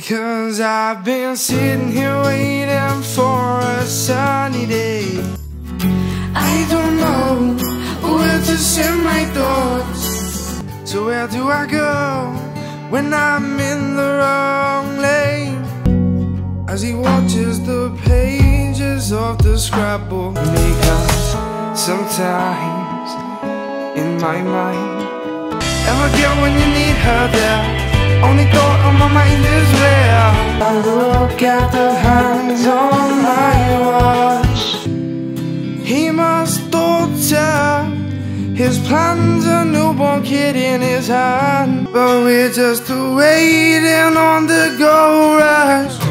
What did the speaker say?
'Cause I've been sitting here waiting for a sunny day. I don't know where to send my thoughts. So where do I go when I'm in the wrong lane? As he watches the pages of the scrapbook, because sometimes in my mind, ever get when you need her there? Only thought on my mind is where I look at the hands on my watch. He must alter his plans, a newborn kid in his hand. But we're just waiting on the gold rush.